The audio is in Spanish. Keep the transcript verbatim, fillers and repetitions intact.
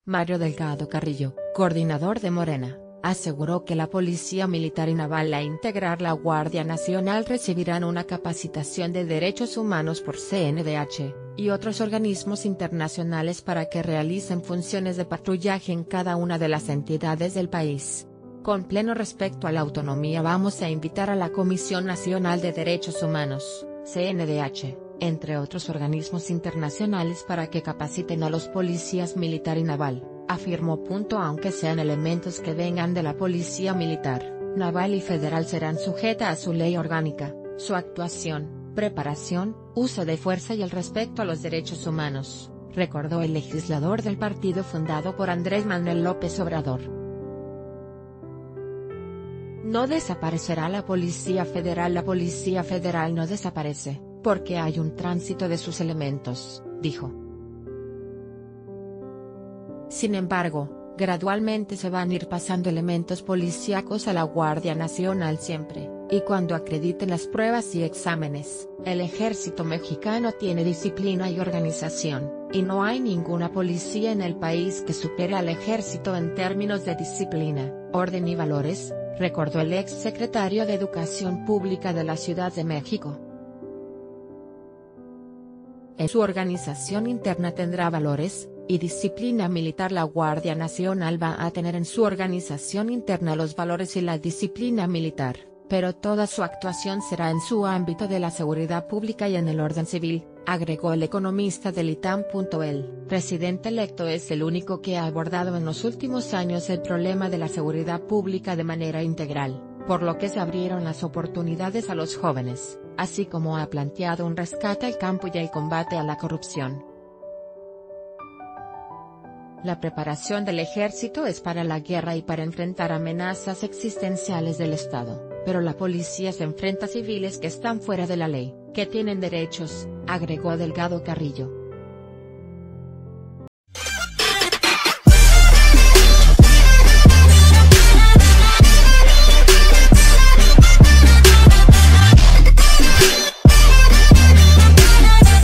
Mario Delgado Carrillo, coordinador de Morena, aseguró que la Policía Militar y Naval a integrar la Guardia Nacional recibirán una capacitación de derechos humanos por C N D H, y otros organismos internacionales para que realicen funciones de patrullaje en cada una de las entidades del país. Con pleno respeto a la autonomía vamos a invitar a la Comisión Nacional de Derechos Humanos, C N D H, entre otros organismos internacionales para que capaciten a los policías militar y naval, afirmó. Aunque sean elementos que vengan de la Policía Militar, Naval y Federal serán sujeta a su ley orgánica, su actuación, preparación, uso de fuerza y el respeto a los derechos humanos, recordó el legislador del partido fundado por Andrés Manuel López Obrador. No desaparecerá la Policía Federal. La Policía Federal no desaparece, porque hay un tránsito de sus elementos, dijo. Sin embargo, gradualmente se van a ir pasando elementos policíacos a la Guardia Nacional siempre, y cuando acrediten las pruebas y exámenes. El ejército mexicano tiene disciplina y organización, y no hay ninguna policía en el país que supere al ejército en términos de disciplina, orden y valores, recordó el ex secretario de Educación Pública de la Ciudad de México. En su organización interna tendrá valores y disciplina militar. La Guardia Nacional va a tener en su organización interna los valores y la disciplina militar, pero toda su actuación será en su ámbito de la seguridad pública y en el orden civil, agregó el economista del I T A M. El presidente electo es el único que ha abordado en los últimos años el problema de la seguridad pública de manera integral, por lo que se abrieron las oportunidades a los jóvenes, así como ha planteado un rescate al campo y el combate a la corrupción. La preparación del ejército es para la guerra y para enfrentar amenazas existenciales del Estado, pero la policía se enfrenta a civiles que están fuera de la ley, que tienen derechos, agregó Delgado Carrillo.